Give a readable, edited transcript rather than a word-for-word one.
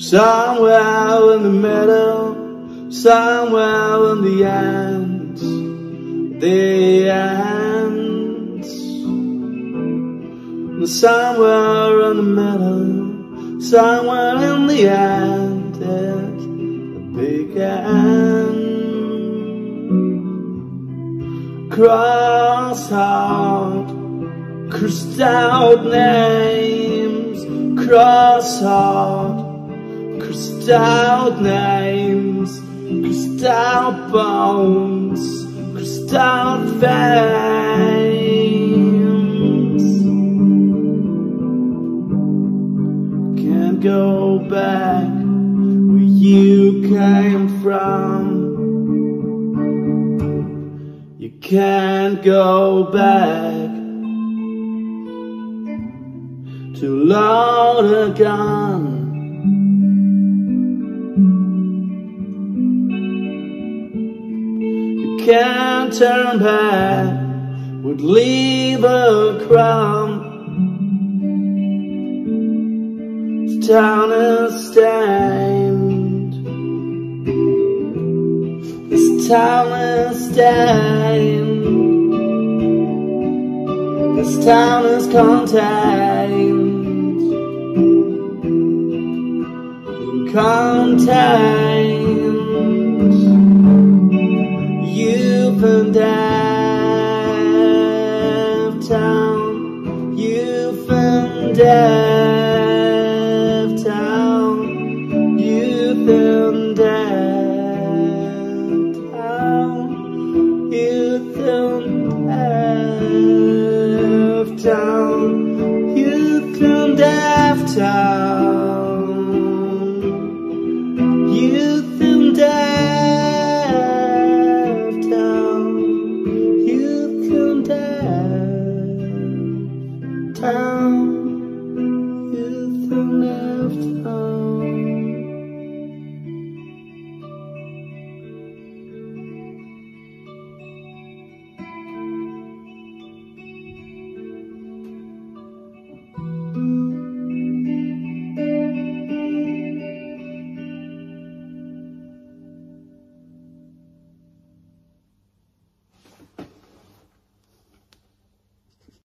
Somewhere in the middle, somewhere in the end, somewhere in the middle, somewhere in the end, it's the big end. Cross out, crossed out names, cross out, crossed out names, crossed out bones, crossed out veins. Can't go back where you came from. You can't go back to load a gun. Can't turn back, would leave a crumb. This town is stained. This town is stained. This town is contained. Contained.